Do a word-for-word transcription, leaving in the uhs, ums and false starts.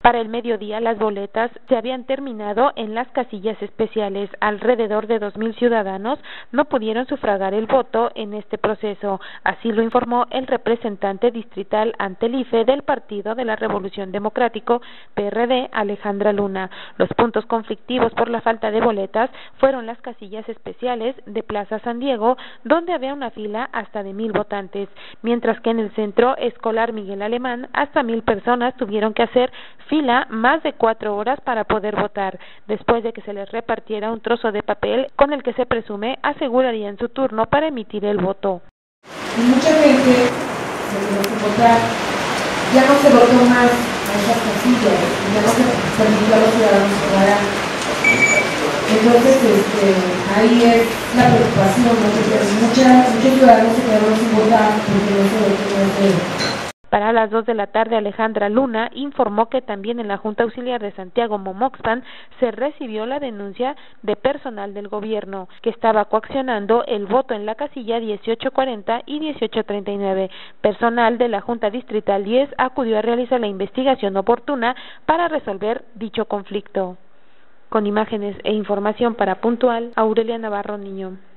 Para el mediodía, las boletas se habían terminado en las casillas especiales. Alrededor de dos mil ciudadanos no pudieron sufragar el voto en este proceso. Así lo informó el representante distrital ante el I F E del Partido de la Revolución Democrático, P R D, Alejandra Luna. Los puntos conflictivos por la falta de boletas fueron las casillas especiales de Plaza San Diego, donde había una fila hasta de mil votantes, mientras que en el Centro Escolar Miguel Alemán hasta mil personas tuvieron que hacer fila más de cuatro horas para poder votar, después de que se les repartiera un trozo de papel con el que se presume asegurarían su turno para emitir el voto. Y mucha gente se quedó sin votar, ya no se votó más a esas casillas, ya no se permitió a los ciudadanos votar. Entonces, este, ahí es la preocupación, ¿no? Porque mucha, muchos ciudadanos se quedaron sin votar porque no se votó más de ellos. Para las dos de la tarde, Alejandra Luna informó que también en la Junta Auxiliar de Santiago Momoxpan se recibió la denuncia de personal del gobierno que estaba coaccionando el voto en la casilla dieciocho cuarenta y dieciocho treinta y nueve. Personal de la Junta Distrital diez acudió a realizar la investigación oportuna para resolver dicho conflicto. Con imágenes e información para Puntual, Aurelia Navarro Niño.